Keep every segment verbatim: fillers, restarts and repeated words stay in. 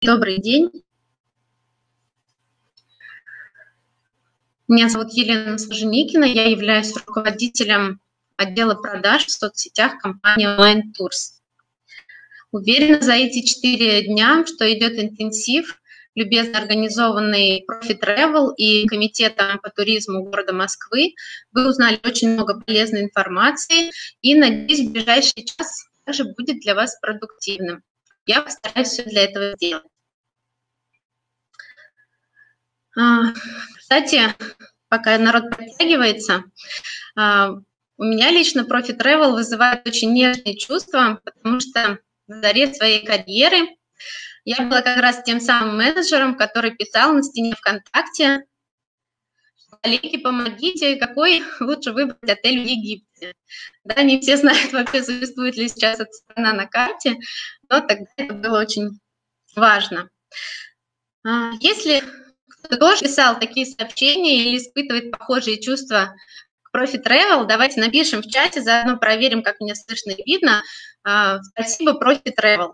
Добрый день. Меня зовут Елена Солженикина, я являюсь руководителем отдела продаж в соцсетях компании Online Tours. Уверена, за эти четыре дня, что идет интенсив, любезно организованный Profit Travel и Комитетом по туризму города Москвы, вы узнали очень много полезной информации и, надеюсь, в ближайший час также будет для вас продуктивным. Я постараюсь все для этого сделать. Кстати, пока народ подтягивается, у меня лично Profit Travel вызывает очень нежные чувства, потому что на заре своей карьеры я была как раз тем самым менеджером, который писал на стене ВКонтакте: коллеги, помогите, какой лучше выбрать отель в Египте. Да, не все знают вообще, существует ли сейчас эта страна на карте, но тогда это было очень важно. Если кто-то тоже писал такие сообщения или испытывает похожие чувства к Profit Travel, давайте напишем в чате, заодно проверим, как меня слышно и видно. Спасибо, Profit Travel.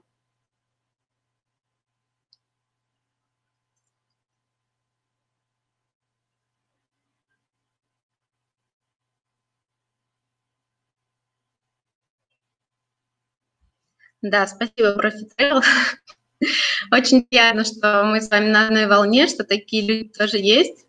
Да, спасибо, Profit Travel. Очень приятно, что мы с вами на одной волне, что такие люди тоже есть.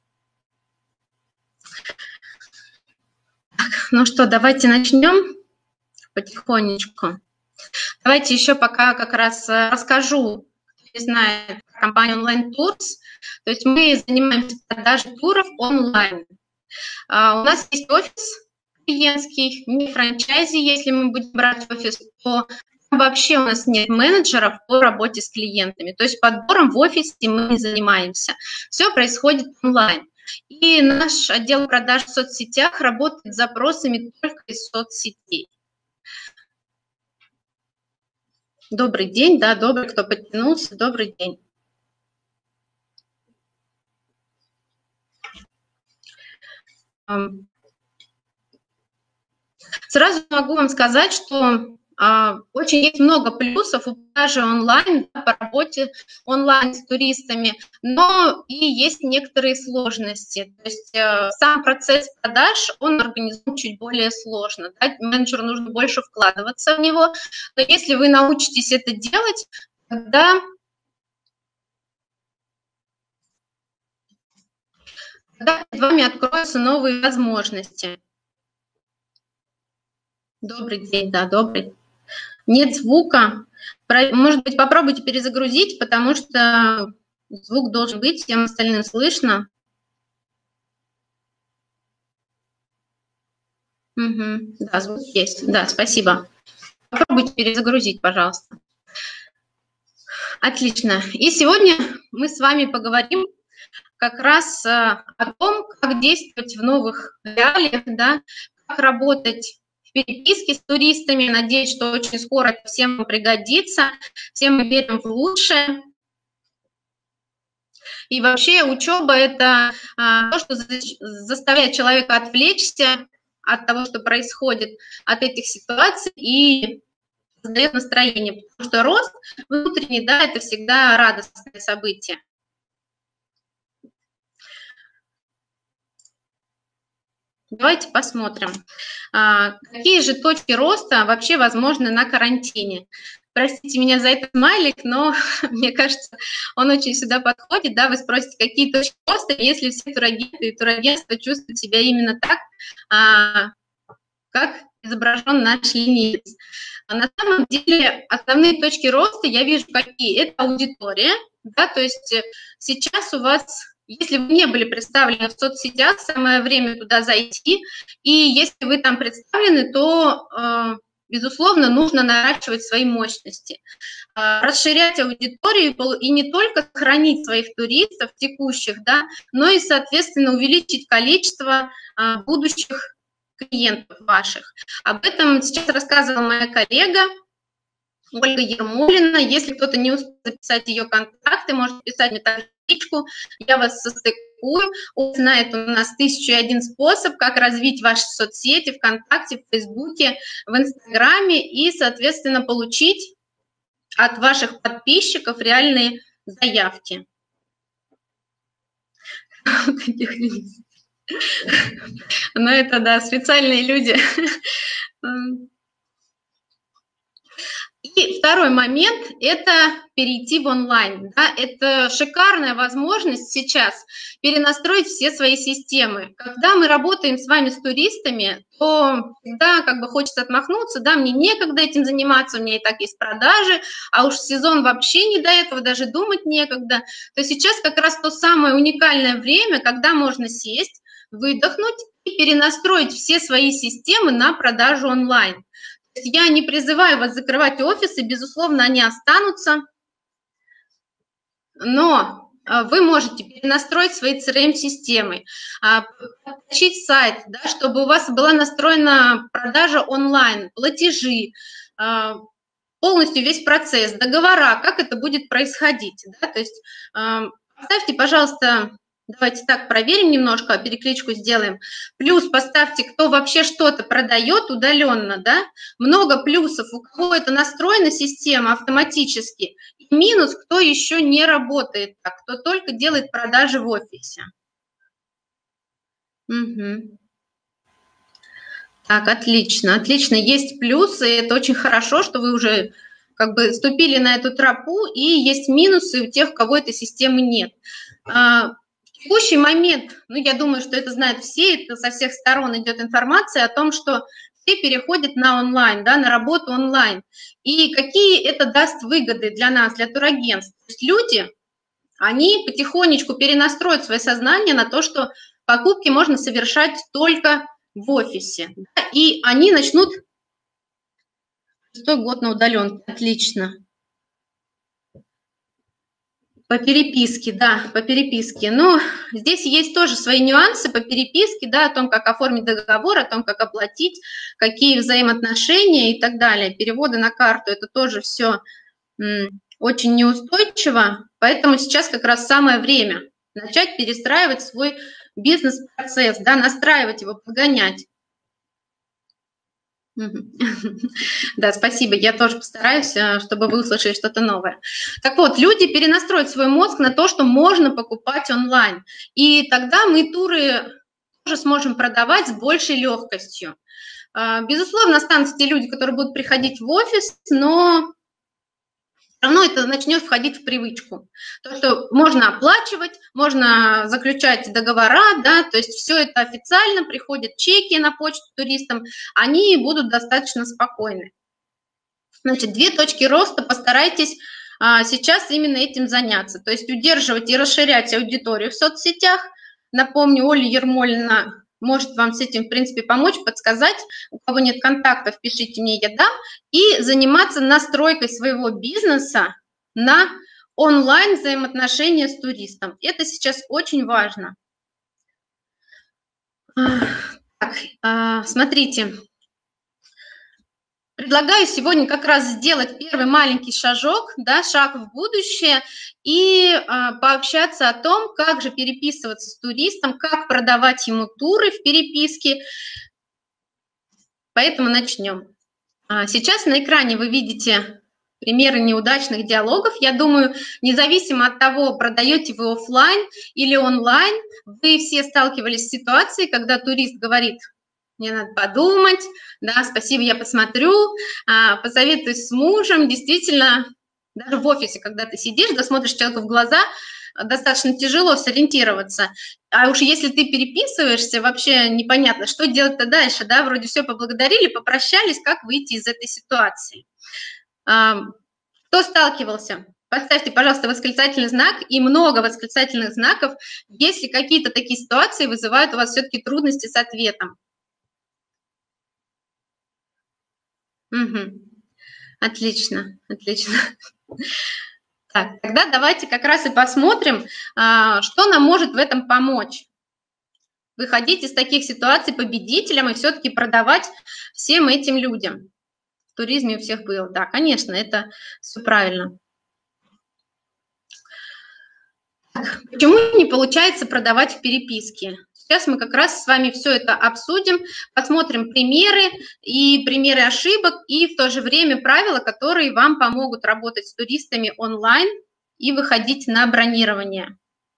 Ну что, давайте начнем потихонечку. Давайте еще пока как раз расскажу, кто не знает, компанию Online Tours. То есть мы занимаемся продажей туров онлайн. А у нас есть офис клиентский, не франчайзи. Если мы будем брать офис, то вообще у нас нет менеджеров по работе с клиентами. То есть подбором в офисе мы не занимаемся. Все происходит онлайн. И наш отдел продаж в соцсетях работает с запросами только из соцсетей. Добрый день, да, добрый, кто подтянулся, добрый день. Сразу могу вам сказать, что а, очень есть много плюсов у продажи онлайн, да, по работе онлайн с туристами, но и есть некоторые сложности. То есть а, сам процесс продаж, он организован чуть более сложно. Да? Менеджеру нужно больше вкладываться в него, но если вы научитесь это делать, тогда... Тогда перед вами откроются новые возможности. Добрый день, да, добрый. Нет звука. Может быть, попробуйте перезагрузить, потому что звук должен быть, всем остальным слышно. Угу. Да, звук есть. Да, спасибо. Попробуйте перезагрузить, пожалуйста. Отлично. И сегодня мы с вами поговорим как раз о том, как действовать в новых реалиях, да, как работать в переписке с туристами. Надеюсь, что очень скоро это всем пригодится. Всем мы верим в лучшее. И вообще учеба – это а, то, что заставляет человека отвлечься от того, что происходит, от этих ситуаций, и создает настроение. Потому что рост внутренний, да, это всегда радостное событие. Давайте посмотрим, какие же точки роста вообще возможны на карантине. Простите меня за этот смайлик, но мне кажется, он очень сюда подходит. Да? Вы спросите, какие точки роста, если все турагенты и турагентства чувствуют себя именно так, как изображен наш ленивец. А на самом деле основные точки роста я вижу какие. Это аудитория, да, то есть сейчас у вас... Если вы не были представлены в соцсетях, самое время туда зайти. И если вы там представлены, то, э, безусловно, нужно наращивать свои мощности, э, расширять аудиторию и не только сохранить своих туристов текущих, да, но и, соответственно, увеличить количество э, будущих клиентов ваших. Об этом сейчас рассказывала моя коллега Ольга Ермолина. Если кто-то не успел записать ее контакты, может писать мне также в личку, я вас состыкую. Он знает, у нас тысяча и один способ, как развить ваши соцсети ВКонтакте, в Фейсбуке, в Инстаграме и, соответственно, получить от ваших подписчиков реальные заявки. Но это, да, специальные люди. И второй момент – это перейти в онлайн. Да? Это шикарная возможность сейчас перенастроить все свои системы. Когда мы работаем с вами с туристами, то всегда как бы хочется отмахнуться, да, мне некогда этим заниматься, у меня и так есть продажи, а уж сезон вообще не до этого, даже думать некогда. То сейчас как раз то самое уникальное время, когда можно сесть, выдохнуть и перенастроить все свои системы на продажу онлайн. Я не призываю вас закрывать офисы, безусловно, они останутся, но вы можете перенастроить свои си ар эм-системы, подключить сайт, да, чтобы у вас была настроена продажа онлайн, платежи, полностью весь процесс, договора, как это будет происходить. Да? То есть поставьте, пожалуйста, давайте так проверим немножко, перекличку сделаем. Плюс поставьте, кто вообще что-то продает удаленно, да? Много плюсов, у кого это настроена система автоматически. И минус, кто еще не работает так, кто только делает продажи в офисе. Угу. Так, отлично, отлично. Есть плюсы, это очень хорошо, что вы уже как бы ступили на эту тропу, и есть минусы у тех, у кого этой системы нет. В текущий момент, ну, я думаю, что это знают все, это со всех сторон идет информация о том, что все переходят на онлайн, да, на работу онлайн. И какие это даст выгоды для нас, для турагентств? То есть люди, они потихонечку перенастроят свое сознание на то, что покупки можно совершать только в офисе. Да, и они начнут... Шестой год на удаленке, отлично. По переписке, да, по переписке. Но здесь есть тоже свои нюансы по переписке, да, о том, как оформить договор, о том, как оплатить, какие взаимоотношения и так далее. Переводы на карту – это тоже все очень неустойчиво, поэтому сейчас как раз самое время начать перестраивать свой бизнес-процесс, да, настраивать его, подгонять. Да, спасибо, я тоже постараюсь, чтобы вы услышали что-то новое. Так вот, люди перенастроят свой мозг на то, что можно покупать онлайн, и тогда мы туры тоже сможем продавать с большей легкостью. Безусловно, останутся те люди, которые будут приходить в офис, но все равно это начнет входить в привычку. То, что можно оплачивать, можно заключать договора, да, то есть все это официально, приходят чеки на почту туристам, они будут достаточно спокойны. Значит, две точки роста, постарайтесь а, сейчас именно этим заняться, то есть удерживать и расширять аудиторию в соцсетях. Напомню, Оля Ермолина может вам с этим, в принципе, помочь, подсказать. У кого нет контактов, пишите мне, я дам. И заниматься настройкой своего бизнеса на онлайн взаимоотношения с туристом. Это сейчас очень важно. Так, смотрите. Предлагаю сегодня как раз сделать первый маленький шажок, да, шаг в будущее и а, пообщаться о том, как же переписываться с туристом, как продавать ему туры в переписке. Поэтому начнем. А, сейчас на экране вы видите примеры неудачных диалогов. Я думаю, независимо от того, продаете вы офлайн или онлайн, вы все сталкивались с ситуацией, когда турист говорит: мне надо подумать, да, спасибо, я посмотрю, а, посоветуюсь с мужем. Действительно, даже в офисе, когда ты сидишь, да, смотришь человеку в глаза, достаточно тяжело сориентироваться. А уж если ты переписываешься, вообще непонятно, что делать-то дальше, да, вроде все поблагодарили, попрощались, как выйти из этой ситуации. А, кто сталкивался? Поставьте, пожалуйста, восклицательный знак и много восклицательных знаков, если какие-то такие ситуации вызывают у вас все-таки трудности с ответом. Угу. Отлично, отлично. Так, тогда давайте как раз и посмотрим, что нам может в этом помочь. Выходить из таких ситуаций победителем и все-таки продавать всем этим людям. В туризме у всех было. Да, конечно, это все правильно. Так, почему не получается продавать в переписке? сейчас мы как раз с вами все это обсудим, посмотрим примеры и примеры ошибок, и в то же время правила, которые вам помогут работать с туристами онлайн и выходить на бронирование.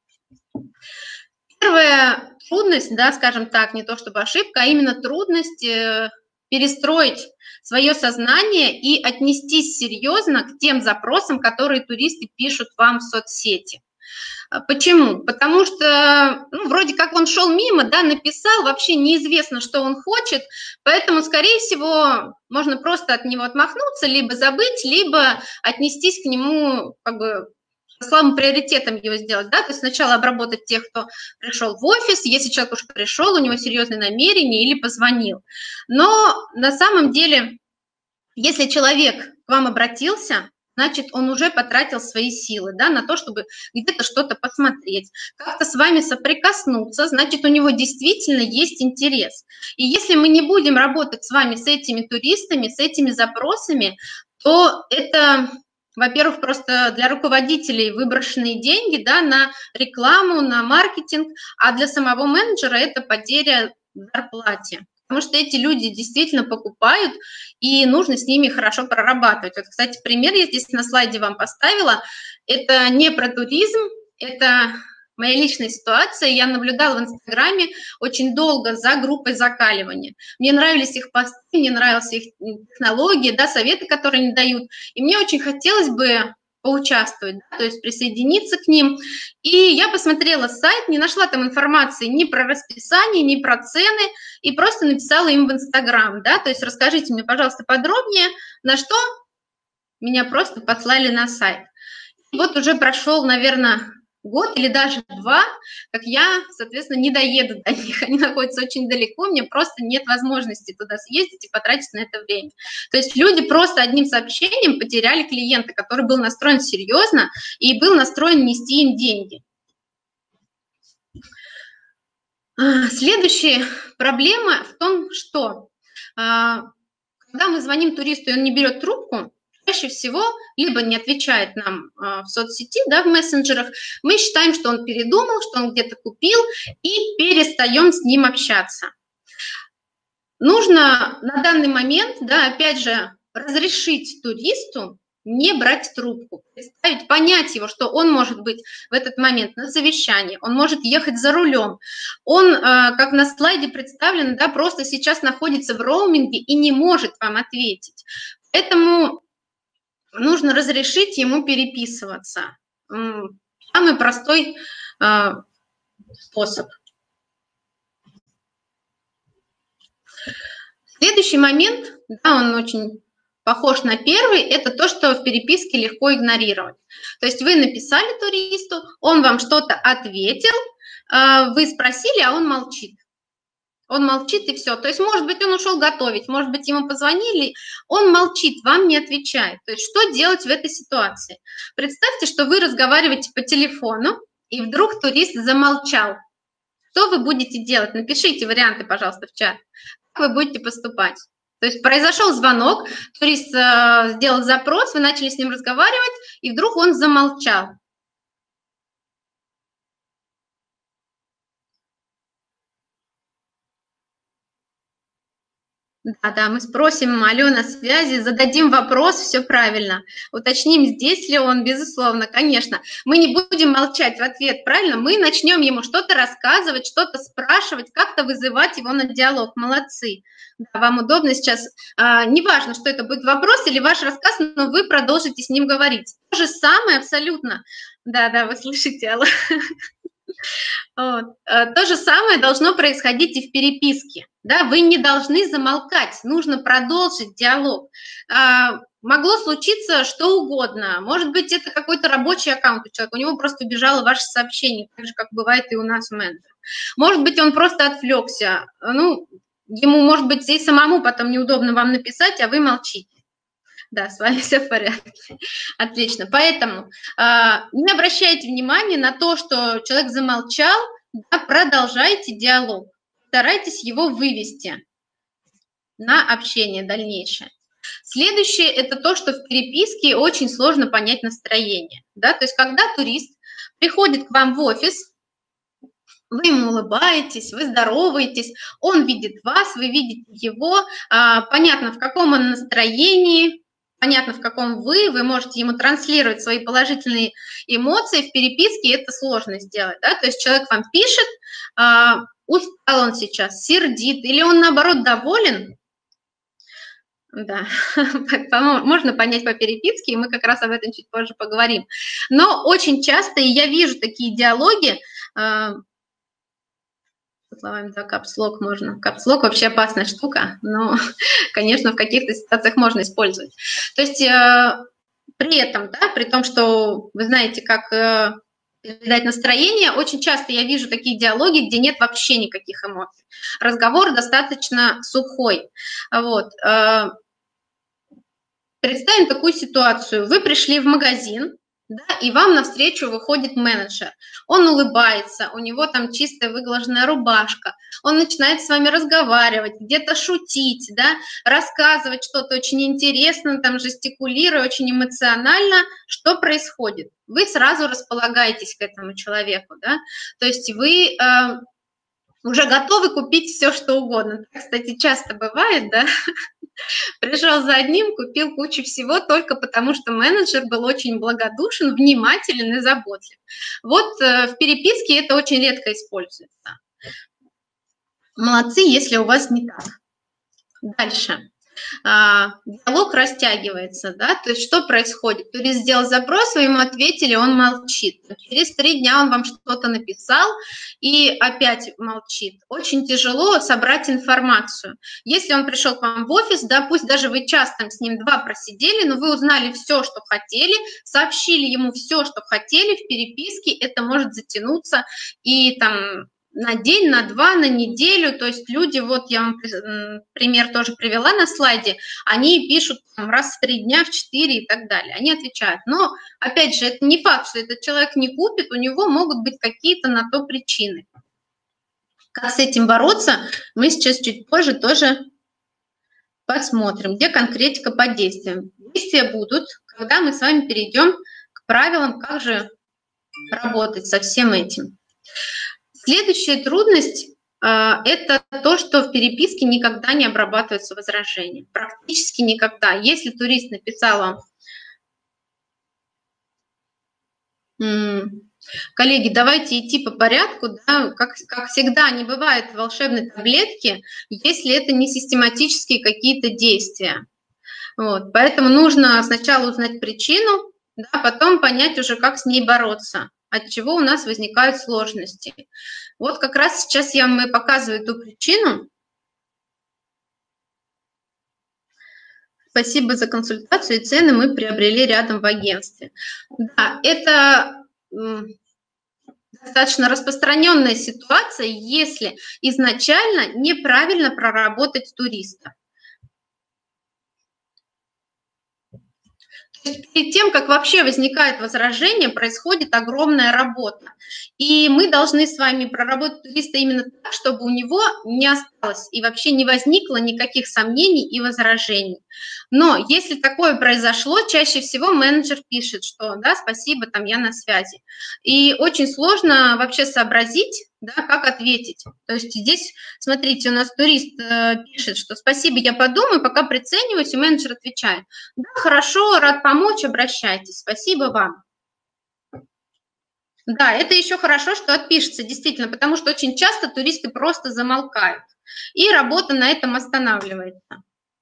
Первая трудность, да, скажем так, не то чтобы ошибка, а именно трудность э, перестроить свое сознание и отнестись серьезно к тем запросам, которые туристы пишут вам в соцсети. Почему? Потому что, ну, вроде как он шел мимо, да, написал, вообще неизвестно, что он хочет, поэтому, скорее всего, можно просто от него отмахнуться, либо забыть, либо отнестись к нему, как бы, слабым приоритетом его сделать, да, то есть сначала обработать тех, кто пришел в офис, если человек уже пришел, у него серьезные намерения или позвонил. Но на самом деле, если человек к вам обратился, значит, он уже потратил свои силы, да, на то, чтобы где-то что-то посмотреть, как-то с вами соприкоснуться, значит, у него действительно есть интерес. И если мы не будем работать с вами с этими туристами, с этими запросами, то это, во-первых, просто для руководителей выброшенные деньги, да, на рекламу, на маркетинг, а для самого менеджера это потеря зарплаты. Потому что эти люди действительно покупают, и нужно с ними хорошо прорабатывать. Вот, кстати, пример я здесь на слайде вам поставила. Это не про туризм, это моя личная ситуация. Я наблюдала в Инстаграме очень долго за группой закаливания. Мне нравились их посты, мне нравились их технологии, да, советы, которые они дают. И мне очень хотелось бы поучаствовать, да, то есть присоединиться к ним. И я посмотрела сайт, не нашла там информации ни про расписание, ни про цены, и просто написала им в Инстаграм, да, то есть расскажите мне, пожалуйста, подробнее, на что меня просто послали на сайт. И вот уже прошел, наверное, год или даже два, как я, соответственно, не доеду до них, они находятся очень далеко, мне просто нет возможности туда съездить и потратить на это время. То есть люди просто одним сообщением потеряли клиента, который был настроен серьезно и был настроен нести им деньги. Следующая проблема в том, что когда мы звоним туристу, и он не берет трубку, чаще всего либо не отвечает нам э, в соцсети, да, в мессенджерах, мы считаем, что он передумал, что он где-то купил, и перестаем с ним общаться. Нужно на данный момент, да, опять же, разрешить туристу не брать трубку, представить, понять его, что он может быть в этот момент на совещании, он может ехать за рулем, он, э, как на слайде представлено, да, просто сейчас находится в роуминге и не может вам ответить. Поэтому нужно разрешить ему переписываться. Самый простой э, способ. Следующий момент, да, он очень похож на первый, это то, что в переписке легко игнорировать. То есть вы написали туристу, он вам что-то ответил, э, вы спросили, а он молчит. Он молчит и все. То есть, может быть, он ушел готовить, может быть, ему позвонили, он молчит, вам не отвечает. То есть, что делать в этой ситуации? Представьте, что вы разговариваете по телефону, и вдруг турист замолчал. Что вы будете делать? Напишите варианты, пожалуйста, в чат. Как вы будете поступать? То есть, произошел звонок, турист э, сделал запрос, вы начали с ним разговаривать, и вдруг он замолчал. Да, да, мы спросим Алену о связи, зададим вопрос, все правильно. Уточним, здесь ли он, безусловно, конечно. Мы не будем молчать в ответ, правильно? Мы начнем ему что-то рассказывать, что-то спрашивать, как-то вызывать его на диалог. Молодцы. Да, вам удобно сейчас. А, неважно, что это будет вопрос или ваш рассказ, но вы продолжите с ним говорить. То же самое абсолютно. Да, да, вы слышите, Алла. Вот. То же самое должно происходить и в переписке. Да? Вы не должны замолкать, нужно продолжить диалог. А, могло случиться что угодно. Может быть, это какой-то рабочий аккаунт у человека, у него просто убежало ваше сообщение, так же, как бывает и у нас у менеджера. Может быть, он просто отвлекся. Ну, ему, может быть, и самому потом неудобно вам написать, а вы молчите. Да, с вами все в порядке. Отлично. Поэтому э, не обращайте внимания на то, что человек замолчал, да, продолжайте диалог. Старайтесь его вывести на общение дальнейшее. Следующее – это то, что в переписке очень сложно понять настроение. Да? То есть когда турист приходит к вам в офис, вы ему улыбаетесь, вы здороваетесь, он видит вас, вы видите его, понятно, в каком он настроении, понятно, в каком вы, вы можете ему транслировать свои положительные эмоции в переписке, это сложно сделать, да, то есть человек вам пишет, устал он сейчас, сердит, или он, наоборот, доволен, да, можно понять по переписке, и мы как раз об этом чуть позже поговорим, но очень часто, и я вижу такие диалоги, словами, да, капслок можно. Капслок вообще опасная штука, но, конечно, в каких-то ситуациях можно использовать. То есть э, при этом, да, при том, что вы знаете, как э, передать настроение, очень часто я вижу такие диалоги, где нет вообще никаких эмоций. Разговор достаточно сухой. Вот. Э, представим такую ситуацию. Вы пришли в магазин, да, и вам навстречу выходит менеджер. Он улыбается, у него там чистая выглаженная рубашка, он начинает с вами разговаривать, где-то шутить, да, рассказывать что-то очень интересное, там, жестикулируя, очень эмоционально. Что происходит? Вы сразу располагаетесь к этому человеку, да, то есть вы э, уже готовы купить все, что угодно. Так, кстати, часто бывает, да. Пришел за одним, купил кучу всего только потому, что менеджер был очень благодушен, внимателен и заботлив. Вот э, в переписке это очень редко используется. Молодцы, если у вас не так. Дальше. А, диалог растягивается, да, то есть что происходит? Турист сделал запрос, вы ему ответили, он молчит. Через три дня он вам что-то написал и опять молчит. Очень тяжело собрать информацию. Если он пришел к вам в офис, да, пусть даже вы час там с ним два просидели, но вы узнали все, что хотели, сообщили ему все, что хотели в переписке, это может затянуться и там на день, на два, на неделю, то есть люди, вот я вам пример тоже привела на слайде, они пишут там, раз в три дня, в четыре и так далее, они отвечают, но опять же, это не факт, что этот человек не купит, у него могут быть какие-то на то причины. Как с этим бороться, мы сейчас чуть позже тоже посмотрим, где конкретика по действиям. Действия будут, когда мы с вами перейдем к правилам, как же работать со всем этим. Следующая трудность э, – это то, что в переписке никогда не обрабатываются возражения. Практически никогда. Если турист написал вам, м-м, коллеги, давайте идти по порядку, да, как, как всегда, не бывает волшебной таблетки, если это не систематические какие-то действия. Вот, поэтому нужно сначала узнать причину, да, потом понять уже, как с ней бороться, от чего у нас возникают сложности. Вот как раз сейчас я вам показываю эту причину. Спасибо за консультацию, и цены мы приобрели рядом в агентстве. Да, это достаточно распространенная ситуация, если изначально неправильно проработать туриста. Перед тем, как вообще возникает возражение, происходит огромная работа. И мы должны с вами проработать туриста именно так, чтобы у него не осталось и вообще не возникло никаких сомнений и возражений. Но если такое произошло, чаще всего менеджер пишет, что да, спасибо, там я на связи. И очень сложно вообще сообразить, да, как ответить. То есть здесь, смотрите, у нас турист э, пишет, что спасибо, я подумаю, пока прицениваюсь, и менеджер отвечает, да, хорошо, рад помочь, обращайтесь, спасибо вам. Да, это еще хорошо, что отпишется, действительно, потому что очень часто туристы просто замолкают, и работа на этом останавливается.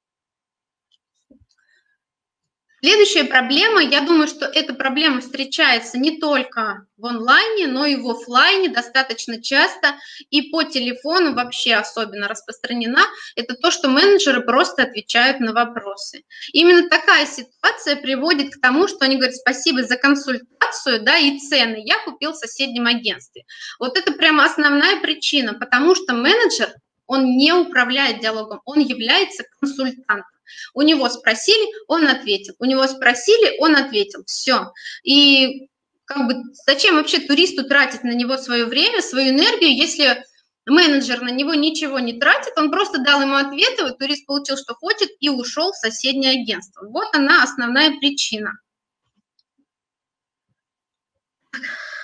Следующая проблема, я думаю, что эта проблема встречается не только в онлайне, но и в офлайне достаточно часто, и по телефону вообще особенно распространена, это то, что менеджеры просто отвечают на вопросы. Именно такая ситуация приводит к тому, что они говорят спасибо за консультацию, да, и цены, я купил в соседнем агентстве. Вот это прямо основная причина, потому что менеджер, он не управляет диалогом, он является консультантом. У него спросили, он ответил. У него спросили, он ответил. Все. И как бы зачем вообще туристу тратить на него свое время, свою энергию, если менеджер на него ничего не тратит, он просто дал ему ответы, вот турист получил, что хочет, и ушел в соседнее агентство. Вот она основная причина.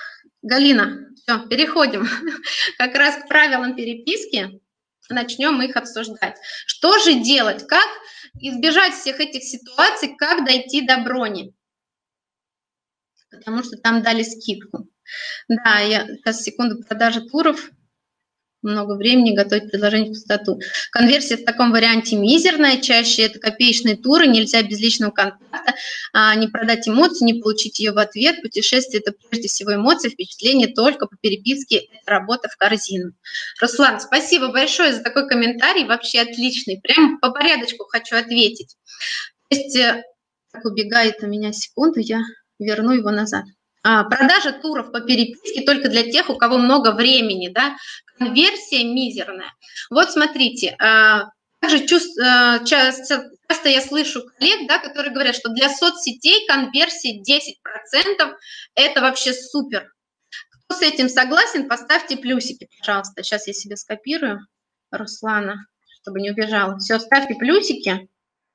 Галина, все, переходим как раз к правилам переписки. Начнем их обсуждать. Что же делать? Как избежать всех этих ситуаций? Как дойти до брони? Потому что там дали скидку. Да, я сейчас, секунду, продажа туров. Много времени готовить предложение в пустоту. Конверсия в таком варианте мизерная, чаще это копеечные туры, нельзя без личного контакта, а, не продать эмоцию, не получить ее в ответ. Путешествие – это прежде всего эмоции, впечатления только по переписке, это работа в корзину. Руслан, спасибо большое за такой комментарий, вообще отличный. Прям по порядочку хочу ответить. То есть, так убегает у меня секунду, я верну его назад. А, продажа туров по переписке только для тех, у кого много времени, да, конверсия мизерная. Вот смотрите, а, также чувств, а, часто, часто я слышу коллег, да, которые говорят, что для соцсетей конверсия десять процентов это вообще супер. Кто с этим согласен, поставьте плюсики, пожалуйста. Сейчас я себе скопирую Руслана, чтобы не убежала. Все, ставьте плюсики.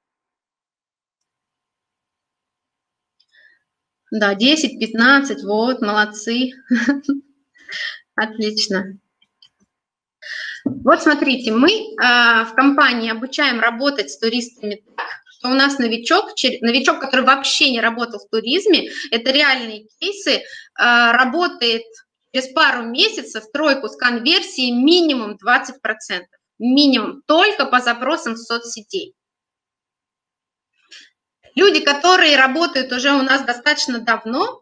Да, десять, пятнадцать, вот, молодцы. Отлично. Вот смотрите, мы э, в компании обучаем работать с туристами так, что у нас новичок, новичок, который вообще не работал в туризме, это реальные кейсы, э, работает через пару месяцев в тройку с конверсией минимум двадцать процентов. Минимум, только по запросам в соцсетей. Люди, которые работают уже у нас достаточно давно,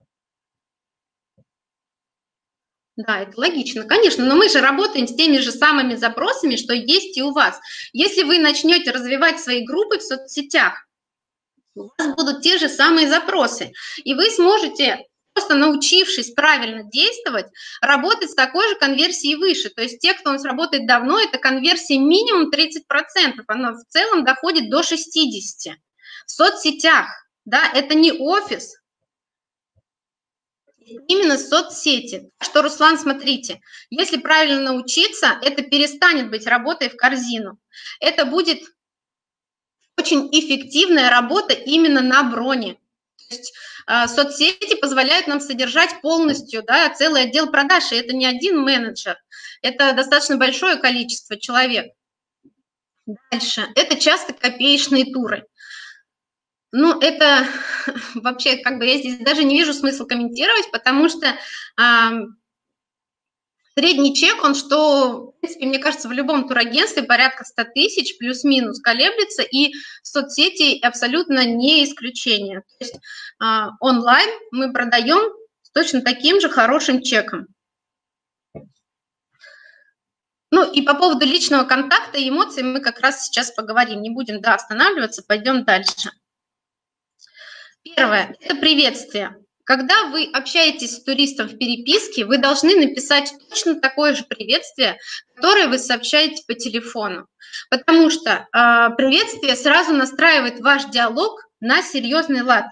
да, это логично, конечно, но мы же работаем с теми же самыми запросами, что есть и у вас. Если вы начнете развивать свои группы в соцсетях, у вас будут те же самые запросы, и вы сможете, просто научившись правильно действовать, работать с такой же конверсией выше. То есть те, кто у нас работает давно, это конверсия минимум тридцать процентов, она в целом доходит до шестидесяти процентов. В соцсетях, да, это не офис, именно соцсети. Что, Руслан, смотрите, если правильно научиться, это перестанет быть работой в корзину. Это будет очень эффективная работа именно на броне. То есть, э, соцсети позволяют нам содержать полностью, да, целый отдел продаж, и это не один менеджер, это достаточно большое количество человек. Дальше, это часто копеечные туры. Ну, это вообще, как бы я здесь даже не вижу смысла комментировать, потому что а, средний чек, он что, в принципе, мне кажется, в любом турагентстве порядка ста тысяч, плюс-минус колеблется, и соцсети абсолютно не исключение. То есть а, онлайн мы продаем с точно таким же хорошим чеком. Ну, и по поводу личного контакта и эмоций мы как раз сейчас поговорим. Не будем, да, останавливаться, пойдем дальше. Первое – это приветствие. Когда вы общаетесь с туристом в переписке, вы должны написать точно такое же приветствие, которое вы сообщаете по телефону. Потому что э, приветствие сразу настраивает ваш диалог на серьезный лад.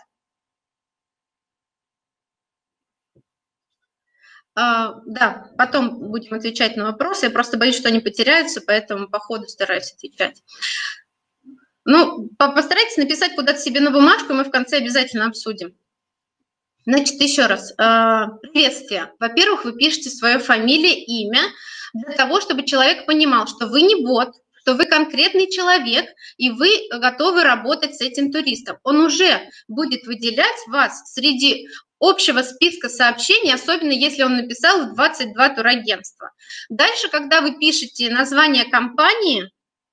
Э, да, потом будем отвечать на вопросы. Я просто боюсь, что они потеряются, поэтому по ходу стараюсь отвечать. Ну, постарайтесь написать куда-то себе на бумажку, и мы в конце обязательно обсудим. Значит, еще раз, приветствие. Во-первых, вы пишете свое фамилия, имя, для того, чтобы человек понимал, что вы не бот, что вы конкретный человек, и вы готовы работать с этим туристом. Он уже будет выделять вас среди общего списка сообщений, особенно если он написал в двадцать два турагентства. Дальше, когда вы пишете название компании,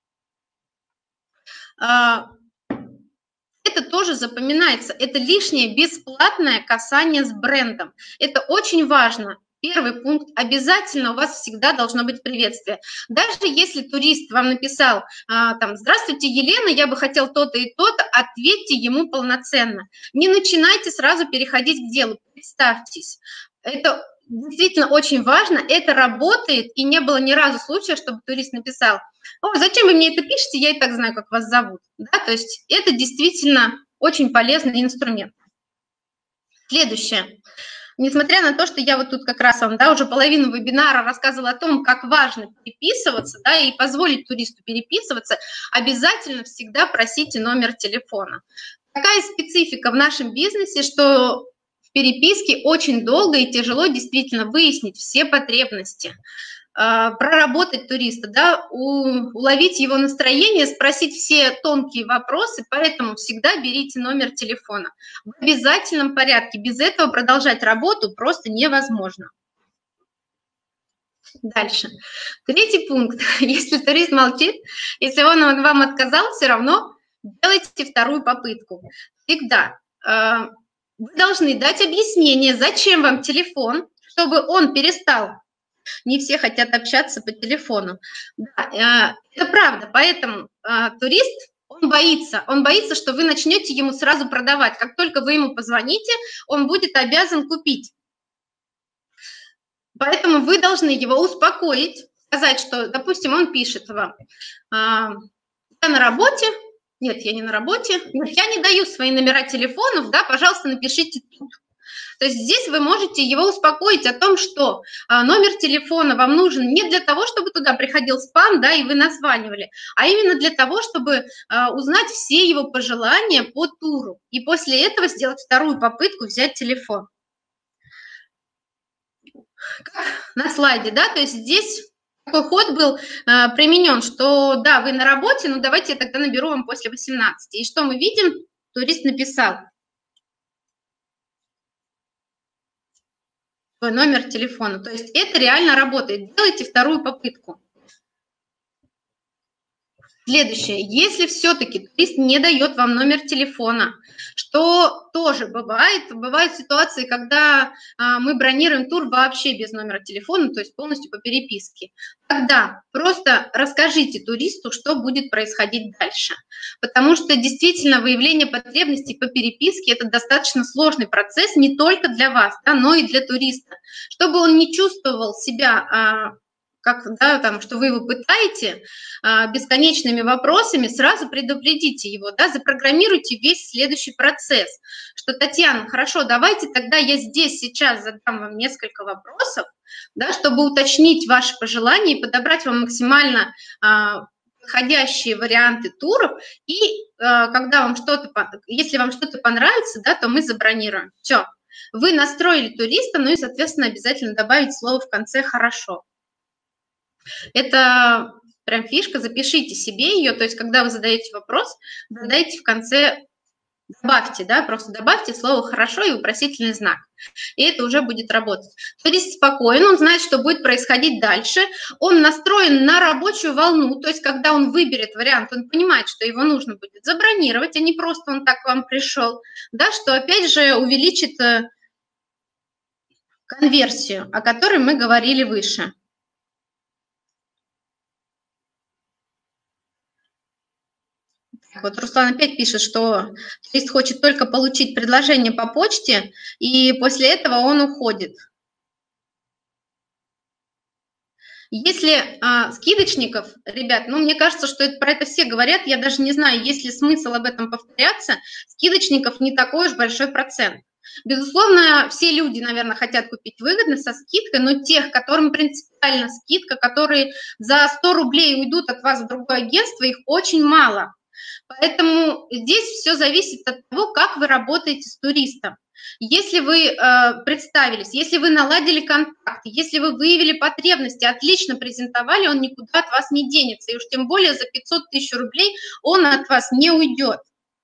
это тоже запоминается. Это лишнее бесплатное касание с брендом. Это очень важно. Первый пункт. Обязательно у вас всегда должно быть приветствие. Даже если турист вам написал, там, здравствуйте, Елена, я бы хотел то-то и то-то, ответьте ему полноценно. Не начинайте сразу переходить к делу. Представьтесь. Это действительно очень важно. Это работает, и не было ни разу случая, чтобы турист написал, о, зачем вы мне это пишете, я и так знаю, как вас зовут. Да, то есть это действительно очень полезный инструмент. Следующее. Несмотря на то, что я вот тут как раз вам, да, уже половину вебинара рассказывала о том, как важно переписываться, да, и позволить туристу переписываться, обязательно всегда просите номер телефона. Такая специфика в нашем бизнесе, что в переписке очень долго и тяжело действительно выяснить все потребности, проработать туриста, да, уловить его настроение, спросить все тонкие вопросы, поэтому всегда берите номер телефона в обязательном порядке. Без этого продолжать работу просто невозможно. Дальше. Третий пункт. Если турист молчит, если он вам отказал, все равно делайте вторую попытку. Всегда э, вы должны дать объяснение, зачем вам телефон, чтобы он перестал. Не все хотят общаться по телефону. Да, э, это правда, поэтому э, турист, он боится, он боится, что вы начнете ему сразу продавать. Как только вы ему позвоните, он будет обязан купить. Поэтому вы должны его успокоить, сказать, что, допустим, он пишет вам, я на работе, нет, я не на работе, нет, я не даю свои номера телефонов, да, пожалуйста, напишите тут. То есть здесь вы можете его успокоить о том, что номер телефона вам нужен не для того, чтобы туда приходил спам, да, и вы названивали, а именно для того, чтобы узнать все его пожелания по туру, и после этого сделать вторую попытку взять телефон. Как на слайде, да, то есть здесь такой ход был э, применен, что да, вы на работе, но давайте я тогда наберу вам после восемнадцати. И что мы видим? Турист написал свой номер телефона. То есть это реально работает. Делайте вторую попытку. Следующее. Если все-таки турист не дает вам номер телефона, что тоже бывает, бывают ситуации, когда а, мы бронируем тур вообще без номера телефона, то есть полностью по переписке. Тогда просто расскажите туристу, что будет происходить дальше. Потому что действительно выявление потребностей по переписке – это достаточно сложный процесс не только для вас, да, но и для туриста. Чтобы он не чувствовал себя... А, как, да, там, что вы его пытаете а, бесконечными вопросами, сразу предупредите его, да, запрограммируйте весь следующий процесс, что, Татьяна, хорошо, давайте тогда я здесь сейчас задам вам несколько вопросов, да, чтобы уточнить ваши пожелания и подобрать вам максимально а, подходящие варианты туров, и а, когда вам что-то, если вам что-то понравится, да, то мы забронируем. Все, вы настроили туриста, ну и, соответственно, обязательно добавить слово в конце «хорошо». Это прям фишка, запишите себе ее, то есть когда вы задаете вопрос, задайте в конце, добавьте, да, просто добавьте слово «хорошо» и вопросительный знак, и это уже будет работать. Турист спокоен, он знает, что будет происходить дальше, он настроен на рабочую волну, то есть когда он выберет вариант, он понимает, что его нужно будет забронировать, а не просто он так к вам пришел, да, что опять же увеличит конверсию, о которой мы говорили выше. Вот Руслан опять пишет, что турист хочет только получить предложение по почте, и после этого он уходит. Если а, скидочников, ребят, ну, мне кажется, что это, про это все говорят, я даже не знаю, есть ли смысл об этом повторяться, скидочников не такой уж большой процент. Безусловно, все люди, наверное, хотят купить выгодно со скидкой, но тех, которым принципиально скидка, которые за сто рублей уйдут от вас в другое агентство, их очень мало. Поэтому здесь все зависит от того, как вы работаете с туристом. Если вы э, представились, если вы наладили контакты, если вы выявили потребности, отлично презентовали, он никуда от вас не денется. И уж тем более за пятьсот тысяч рублей он от вас не уйдет.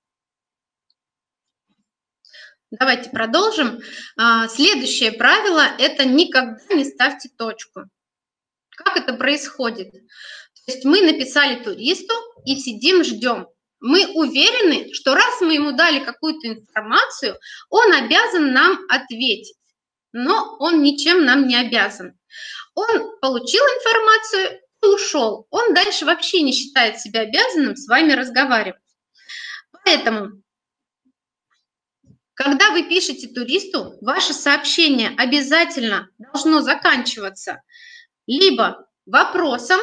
Давайте продолжим. А, следующее правило – это никогда не ставьте точку. Как это происходит? То есть мы написали туристу и сидим, ждем. Мы уверены, что раз мы ему дали какую-то информацию, он обязан нам ответить, но он ничем нам не обязан. Он получил информацию и ушел. Он дальше вообще не считает себя обязанным с вами разговаривать. Поэтому, когда вы пишете туристу, ваше сообщение обязательно должно заканчиваться либо вопросом,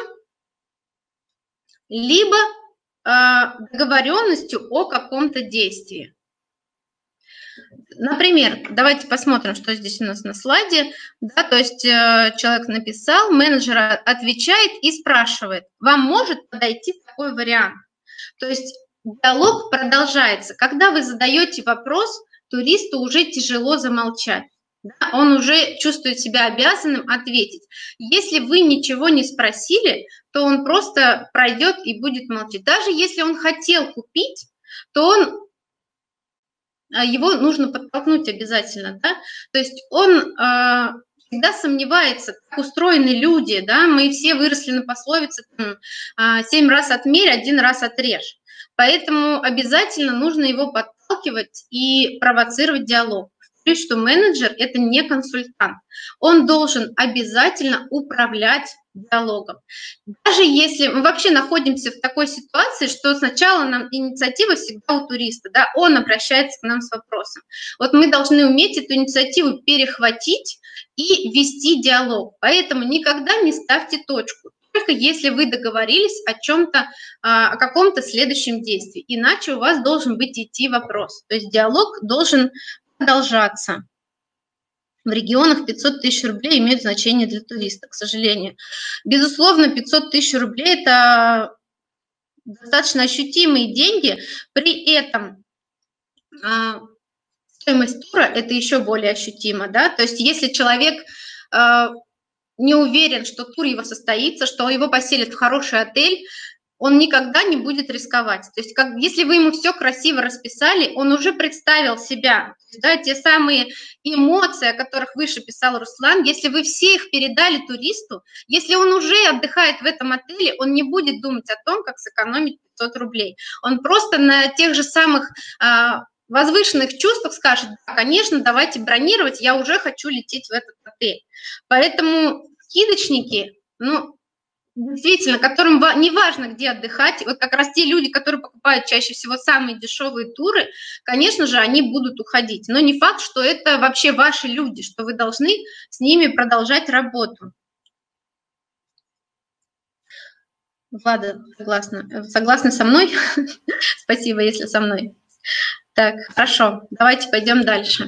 либо договоренностью о каком-то действии. Например, давайте посмотрим, что здесь у нас на слайде. Да, то есть человек написал, менеджер отвечает и спрашивает, вам может подойти такой вариант? То есть диалог продолжается. Когда вы задаете вопрос, туристу уже тяжело замолчать. Да, он уже чувствует себя обязанным ответить. Если вы ничего не спросили, то он просто пройдет и будет молчать. Даже если он хотел купить, то он, его нужно подтолкнуть обязательно. Да? То есть он э, всегда сомневается, как устроены люди. Да? Мы все выросли на пословице там, «семь раз отмерь, один раз отрежь». Поэтому обязательно нужно его подталкивать и провоцировать диалог. Что менеджер – это не консультант. Он должен обязательно управлять диалогом. Даже если мы вообще находимся в такой ситуации, что сначала нам инициатива всегда у туриста, да, он обращается к нам с вопросом. Вот мы должны уметь эту инициативу перехватить и вести диалог. Поэтому никогда не ставьте точку. Только если вы договорились о чем-то, о каком-то следующем действии. Иначе у вас должен быть идти вопрос. То есть диалог должен продолжаться. В регионах пятьсот тысяч рублей имеют значение для туриста, к сожалению. Безусловно, пятьсот тысяч рублей – это достаточно ощутимые деньги. При этом а, стоимость тура – это еще более ощутимо. Да? То есть если человек а, не уверен, что тур его состоится, что его поселят в хороший отель, он никогда не будет рисковать. То есть как, если вы ему все красиво расписали, он уже представил себя, да, те самые эмоции, о которых выше писал Руслан, если вы все их передали туристу, если он уже отдыхает в этом отеле, он не будет думать о том, как сэкономить пятьсот рублей. Он просто на тех же самых а, возвышенных чувствах скажет: да, конечно, давайте бронировать, я уже хочу лететь в этот отель. Поэтому скидочники, ну, действительно, которым не важно, где отдыхать, вот как раз те люди, которые покупают чаще всего самые дешевые туры, конечно же, они будут уходить. Но не факт, что это вообще ваши люди, что вы должны с ними продолжать работу. Влада, согласна. Согласна со мной? Спасибо, если со мной. Так, хорошо, давайте пойдем дальше.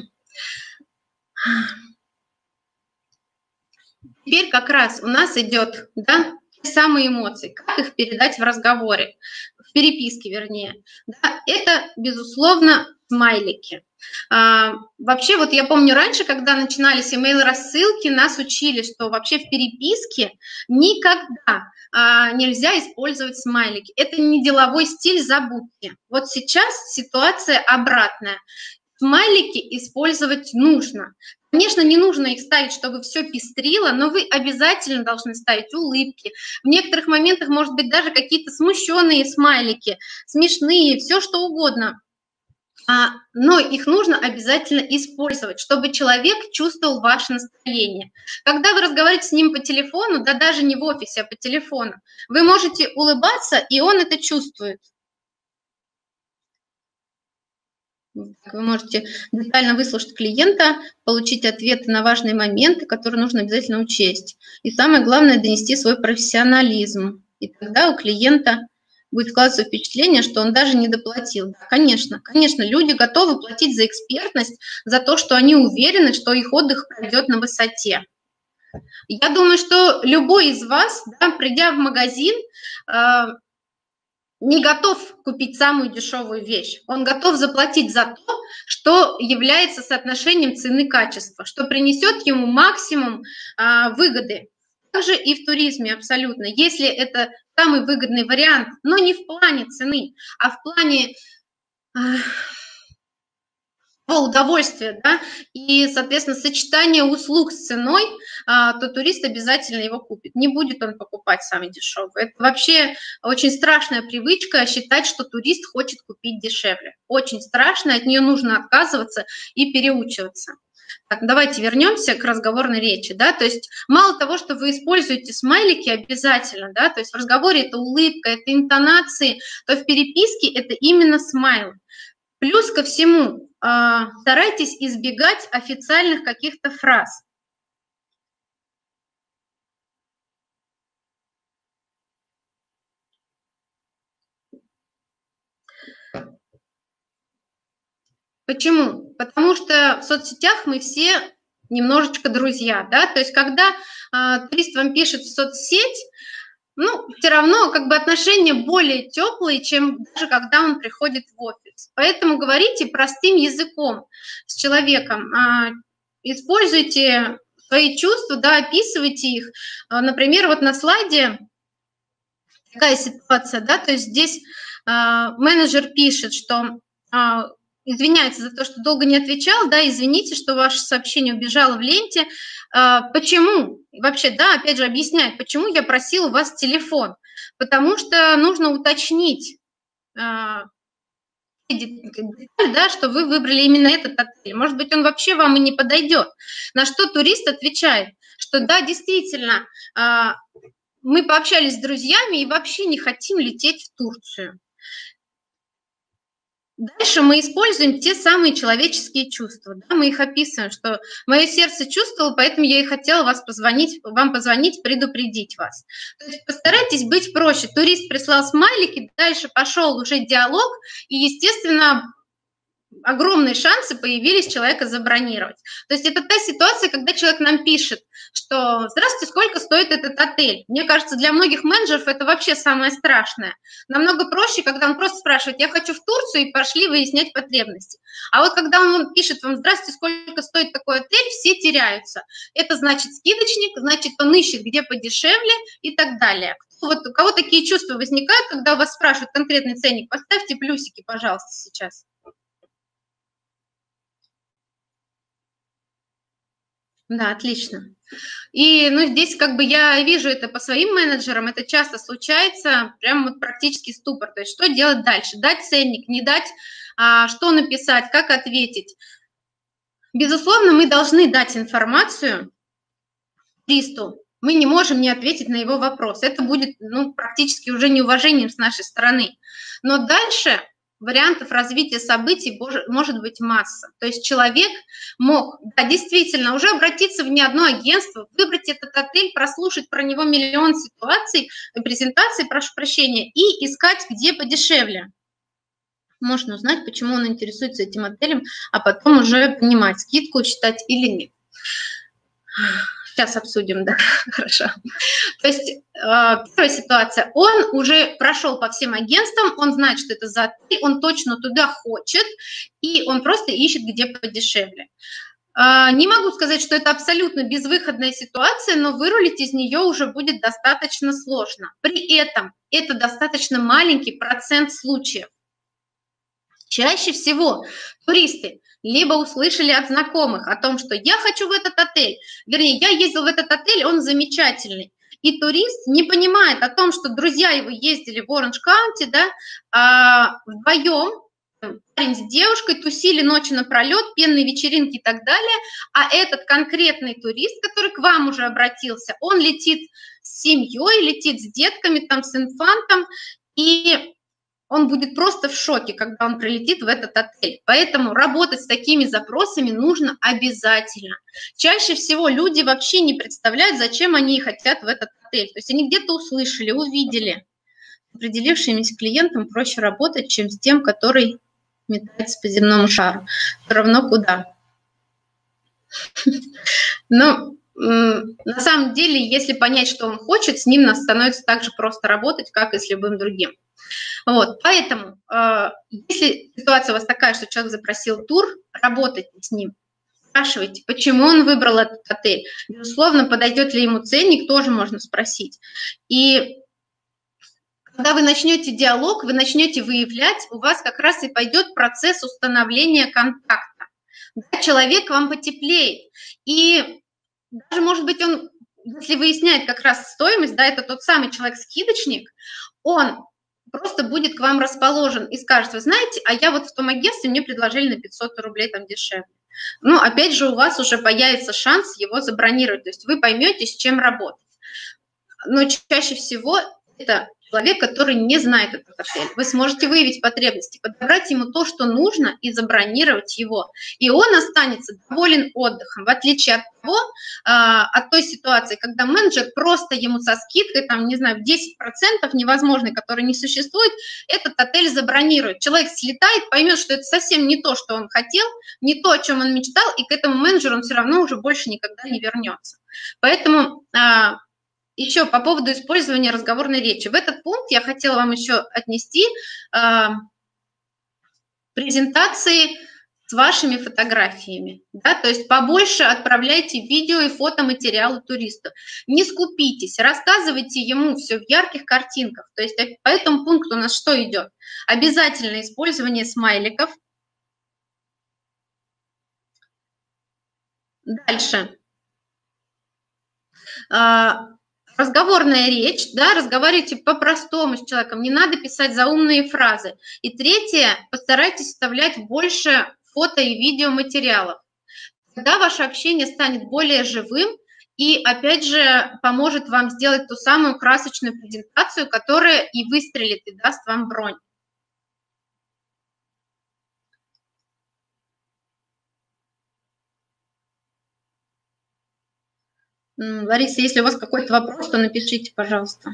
Теперь как раз у нас идет, да, самые эмоции, как их передать в разговоре, в переписке, вернее. Да, это, безусловно, смайлики. А, вообще, вот я помню раньше, когда начинались email-рассылки, нас учили, что вообще в переписке никогда а, нельзя использовать смайлики. Это не деловой стиль, забудьте. Вот сейчас ситуация обратная. Смайлики использовать нужно. Конечно, не нужно их ставить, чтобы все пестрило, но вы обязательно должны ставить улыбки. В некоторых моментах, может быть, даже какие-то смущенные смайлики, смешные, все что угодно. А, но их нужно обязательно использовать, чтобы человек чувствовал ваше настроение. Когда вы разговариваете с ним по телефону, да даже не в офисе, а по телефону, вы можете улыбаться, и он это чувствует. Вы можете детально выслушать клиента, получить ответы на важные моменты, которые нужно обязательно учесть. И самое главное – донести свой профессионализм. И тогда у клиента будет складываться впечатление, что он даже не доплатил. Да, конечно, конечно, люди готовы платить за экспертность, за то, что они уверены, что их отдых пройдет на высоте. Я думаю, что любой из вас, да, придя в магазин, не готов купить самую дешевую вещь. Он готов заплатить за то, что является соотношением цены-качества, что принесет ему максимум а, выгоды. Также и в туризме абсолютно. Если это самый выгодный вариант, но не в плане цены, а в плане а, удовольствия, да, и, соответственно, сочетание услуг с ценой, а, то турист обязательно его купит. Не будет он покупать самый дешевый. Это вообще очень страшная привычка считать, что турист хочет купить дешевле. Очень страшно, от нее нужно отказываться и переучиваться. Так, давайте вернемся к разговорной речи, да, то есть мало того, что вы используете смайлики обязательно, да, то есть в разговоре это улыбка, это интонации, то в переписке это именно смайл. Плюс ко всему, старайтесь избегать официальных каких-то фраз. Почему? Потому что в соцсетях мы все немножечко друзья, да, то есть когда турист вам пишет в соцсеть, ну, все равно как бы отношения более теплые, чем даже когда он приходит в офис. Поэтому говорите простым языком с человеком, а, используйте свои чувства, да, описывайте их. А, например, вот на слайде такая ситуация, да, то есть здесь а, менеджер пишет, что а, извиняется за то, что долго не отвечал, да, извините, что ваше сообщение убежало в ленте. А, почему? Вообще, да, опять же, объясняет, почему я просил у вас телефон. Потому что нужно уточнить, а, деталь, да, что вы выбрали именно этот отель. Может быть, он вообще вам и не подойдет. На что турист отвечает, что да, действительно, а, мы пообщались с друзьями и вообще не хотим лететь в Турцию. Дальше мы используем те самые человеческие чувства. Да, мы их описываем, что мое сердце чувствовало, поэтому я и хотела вас позвонить, вам позвонить, предупредить вас. То есть постарайтесь быть проще. Турист прислал смайлики, дальше пошел уже диалог, и, естественно, огромные шансы появились человека забронировать. То есть это та ситуация, когда человек нам пишет, что «Здравствуйте, сколько стоит этот отель?» Мне кажется, для многих менеджеров это вообще самое страшное. Намного проще, когда он просто спрашивает «Я хочу в Турцию» и пошли выяснять потребности. А вот когда он пишет вам «Здравствуйте, сколько стоит такой отель?» все теряются. Это значит скидочник, значит он ищет где подешевле и так далее. Вот у кого такие чувства возникают, когда у вас спрашивают конкретный ценник? Поставьте плюсики, пожалуйста, сейчас. Да, отлично. И, ну, здесь как бы я вижу это по своим менеджерам, это часто случается, прям вот практически ступор. То есть что делать дальше? Дать ценник, не дать, а, что написать, как ответить. Безусловно, мы должны дать информацию туристу. Мы не можем не ответить на его вопрос. Это будет, ну, практически уже неуважением с нашей стороны. Но дальше вариантов развития событий может быть масса. То есть человек мог, да, действительно, уже обратиться в не одно агентство, выбрать этот отель, прослушать про него миллион ситуаций, презентаций, прошу прощения, и искать, где подешевле. Можно узнать, почему он интересуется этим отелем, а потом уже понимать, скидку считать или нет. Сейчас обсудим, да, хорошо. То есть э, первая ситуация, он уже прошел по всем агентствам, он знает, что это за отель, он точно туда хочет, и он просто ищет, где подешевле. Э, не могу сказать, что это абсолютно безвыходная ситуация, но вырулить из нее уже будет достаточно сложно. При этом это достаточно маленький процент случаев. Чаще всего туристы либо услышали от знакомых о том, что я хочу в этот отель, вернее, я ездил в этот отель, он замечательный. И турист не понимает о том, что друзья его ездили в Оранж-Каунти, да, а, вдвоем, парень с девушкой, тусили ночью напролет, пенные вечеринки и так далее, а этот конкретный турист, который к вам уже обратился, он летит с семьей, летит с детками, там, с инфантом, и он будет просто в шоке, когда он прилетит в этот отель. Поэтому работать с такими запросами нужно обязательно. Чаще всего люди вообще не представляют, зачем они хотят в этот отель. То есть они где-то услышали, увидели. С определившимся клиентом проще работать, чем с тем, который метается по земному шару. Все равно куда. Но на самом деле, если понять, что он хочет, с ним становится так же просто работать, как и с любым другим. Вот, поэтому, э, если ситуация у вас такая, что человек запросил тур, работайте с ним, спрашивайте, почему он выбрал этот отель. Безусловно, подойдет ли ему ценник, тоже можно спросить. И когда вы начнете диалог, вы начнете выявлять, у вас как раз и пойдет процесс установления контакта. Да, человек вам потеплеет. И даже, может быть, он, если выясняет как раз стоимость, да, это тот самый человек-скидочник, он просто будет к вам расположен и скажет, вы знаете, а я вот в том агентстве, мне предложили на пятьсот рублей там дешевле. Ну, опять же, у вас уже появится шанс его забронировать, то есть вы поймете, с чем работать. Но чаще всего это человек, который не знает этот отель. Вы сможете выявить потребности, подобрать ему то, что нужно, и забронировать его. И он останется доволен отдыхом, в отличие от того, от той ситуации, когда менеджер просто ему со скидкой, там, не знаю, в десять процентов невозможной, которой не существует, этот отель забронирует. Человек слетает, поймет, что это совсем не то, что он хотел, не то, о чем он мечтал, и к этому менеджеру он все равно уже больше никогда не вернется. Поэтому еще по поводу использования разговорной речи. В этот пункт я хотела вам еще отнести э, презентации с вашими фотографиями, да, то есть побольше отправляйте видео и фотоматериалы туристу. Не скупитесь, рассказывайте ему все в ярких картинках. То есть по этому пункту у нас что идет? Обязательное использование смайликов. Дальше. Разговорная речь, да, разговаривайте по-простому с человеком, не надо писать заумные фразы. И третье, постарайтесь вставлять больше фото и видеоматериалов. Тогда ваше общение станет более живым и, опять же, поможет вам сделать ту самую красочную презентацию, которая и выстрелит, и даст вам бронь. Лариса, если у вас какой-то вопрос, то напишите, пожалуйста.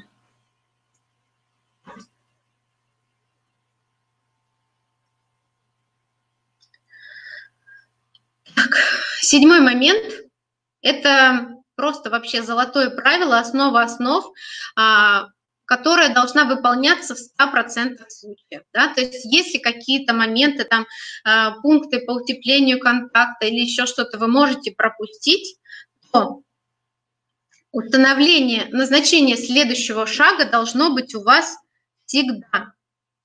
Так, седьмой момент – это просто вообще золотое правило, основа основ, которая должна выполняться в ста процентах случаев. Да? То есть если какие-то моменты, там, пункты по утеплению контакта или еще что-то вы можете пропустить, то установление, назначение следующего шага должно быть у вас всегда.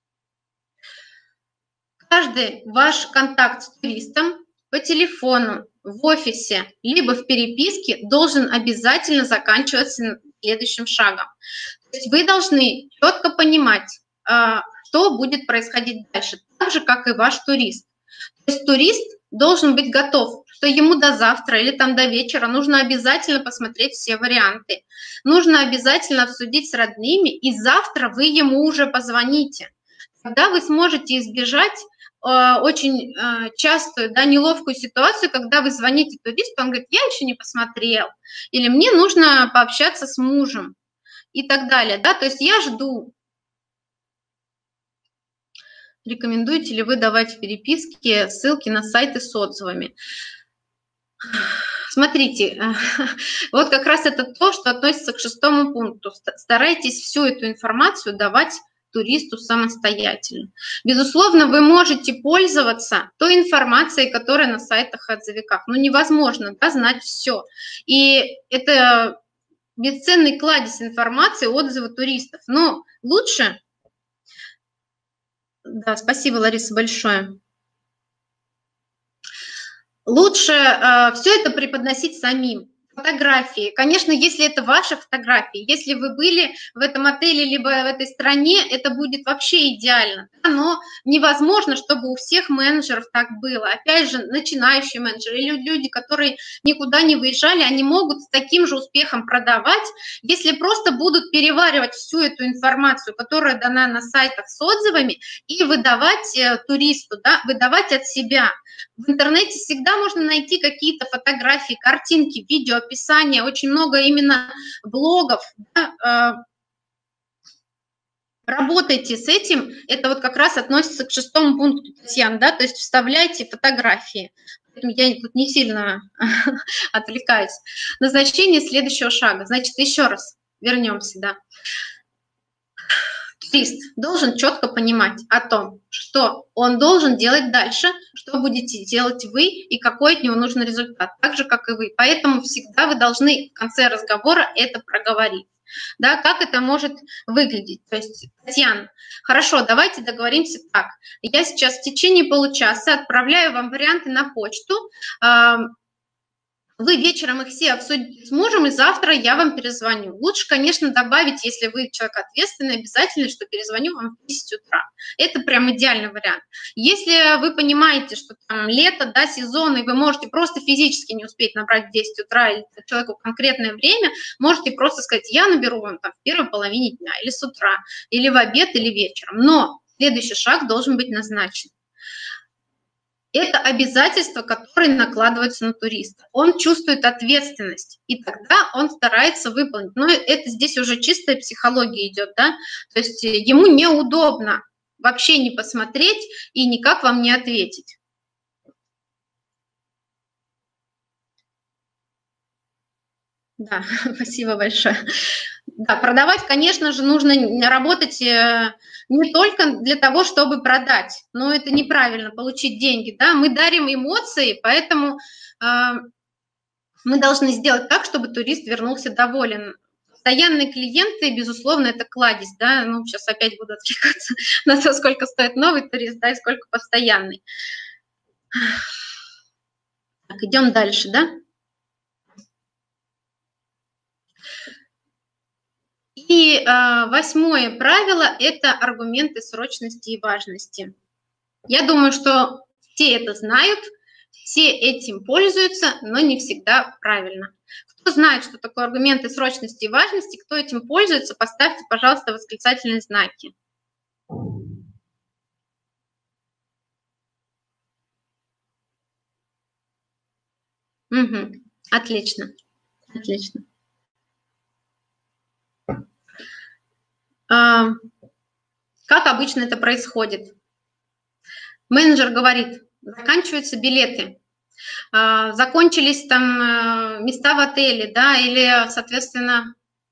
Каждый ваш контакт с туристом по телефону, в офисе, либо в переписке должен обязательно заканчиваться следующим шагом. То есть вы должны четко понимать, что будет происходить дальше, так же, как и ваш турист. То есть турист должен быть готов, что ему до завтра или там до вечера нужно обязательно посмотреть все варианты, нужно обязательно обсудить с родными, и завтра вы ему уже позвоните. Тогда вы сможете избежать э, очень э, частую, да, неловкую ситуацию, когда вы звоните туристу, он говорит, я еще не посмотрел, или мне нужно пообщаться с мужем и так далее. Да? То есть я жду. Рекомендуете ли вы давать в переписке ссылки на сайты с отзывами? Смотрите, вот как раз это то, что относится к шестому пункту. Старайтесь всю эту информацию давать туристу самостоятельно. Безусловно, вы можете пользоваться той информацией, которая на сайтах отзывиках. Но невозможно, да, знать все. И это бесценный кладезь информации, отзывы туристов. Но лучше... Да, спасибо, Лариса, большое. Лучше э, все это преподносить самим. Фотографии. Конечно, если это ваши фотографии, если вы были в этом отеле либо в этой стране, это будет вообще идеально. Да? Но невозможно, чтобы у всех менеджеров так было. Опять же, начинающие менеджеры или люди, которые никуда не выезжали, они могут с таким же успехом продавать, если просто будут переваривать всю эту информацию, которая дана на сайтах с отзывами, и выдавать э, туристу, да? Выдавать от себя. В интернете всегда можно найти какие-то фотографии, картинки, видео, описания, очень много именно блогов. Да? Работайте с этим, это вот как раз относится к шестому пункту, Татьяна, да, то есть вставляйте фотографии. Поэтому я тут не сильно отвлекаюсь. Назначение следующего шага. Значит, еще раз вернемся, да. Турист должен четко понимать о том, что он должен делать дальше, что будете делать вы и какой от него нужен результат, так же, как и вы. Поэтому всегда вы должны в конце разговора это проговорить. Да, как это может выглядеть? То есть, Татьяна, хорошо, давайте договоримся так. Я сейчас в течение получаса отправляю вам варианты на почту. Вы вечером их все обсудите с мужем, и завтра я вам перезвоню. Лучше, конечно, добавить, если вы человек ответственный, обязательно, что перезвоню вам в десять утра. Это прям идеальный вариант. Если вы понимаете, что там лето, да, сезон, и вы можете просто физически не успеть набрать в десять утра или человеку конкретное время, можете просто сказать, я наберу вам там в первой половине дня, или с утра, или в обед, или вечером. Но следующий шаг должен быть назначен. Это обязательства, которые накладываются на туриста. Он чувствует ответственность, и тогда он старается выполнить. Но это здесь уже чистая психология идет, да? То есть ему неудобно вообще не посмотреть и никак вам не ответить. Да, спасибо большое. Да, продавать, конечно же, нужно работать не только для того, чтобы продать, но это неправильно, получить деньги, да, мы дарим эмоции, поэтому э, мы должны сделать так, чтобы турист вернулся доволен. Постоянные клиенты, безусловно, это кладезь, да, ну, сейчас опять буду отвлекаться на то, сколько стоит новый турист, да, и сколько постоянный. Так, идем дальше, да. И э, восьмое правило – это аргументы срочности и важности. Я думаю, что все это знают, все этим пользуются, но не всегда правильно. Кто знает, что такое аргументы срочности и важности, кто этим пользуется, поставьте, пожалуйста, восклицательные знаки. Угу. Отлично, отлично. А, как обычно это происходит? Менеджер говорит, заканчиваются билеты, а, закончились там места в отеле, да, или, соответственно,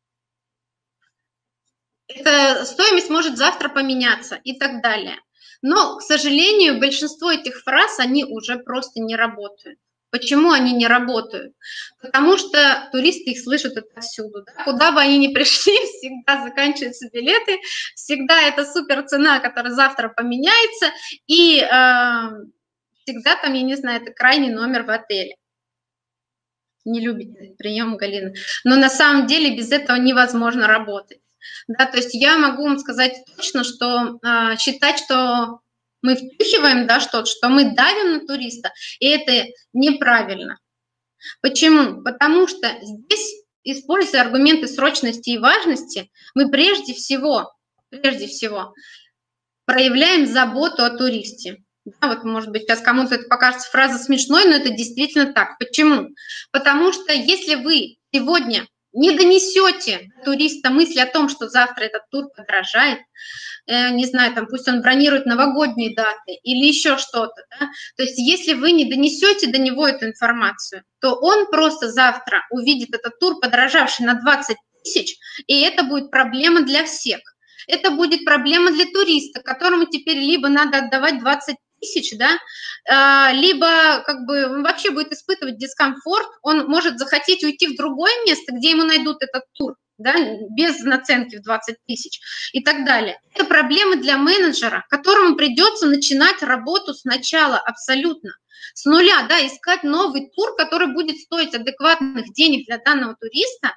эта стоимость может завтра поменяться и так далее. Но, к сожалению, большинство этих фраз, они уже просто не работают. Почему они не работают? Потому что туристы их слышат отовсюду. Да? Куда бы они ни пришли, всегда заканчиваются билеты, всегда это супер цена, которая завтра поменяется, и э, всегда там, я не знаю, это крайний номер в отеле. Не любите этот прием, Галина. Но на самом деле без этого невозможно работать. Да, то есть я могу вам сказать точно, что э, считать, что мы втюхиваем, да, что-то, что мы давим на туриста, и это неправильно. Почему? Потому что здесь, используя аргументы срочности и важности, мы прежде всего, прежде всего проявляем заботу о туристе. Да, вот, может быть, сейчас кому-то это покажется фраза смешной, но это действительно так. Почему? Потому что если вы сегодня не донесете туриста мысли о том, что завтра этот тур подорожает, э, не знаю, там, пусть он бронирует новогодние даты или еще что-то, да? То есть если вы не донесете до него эту информацию, то он просто завтра увидит этот тур, подорожавший на двадцать тысяч, и это будет проблема для всех. Это будет проблема для туриста, которому теперь либо надо отдавать двадцать тысяч, да, либо как бы он вообще будет испытывать дискомфорт, он может захотеть уйти в другое место, где ему найдут этот тур, да, без наценки в двадцать тысяч и так далее. Это проблема для менеджера, которому придется начинать работу сначала абсолютно, с нуля, да, искать новый тур, который будет стоить адекватных денег для данного туриста.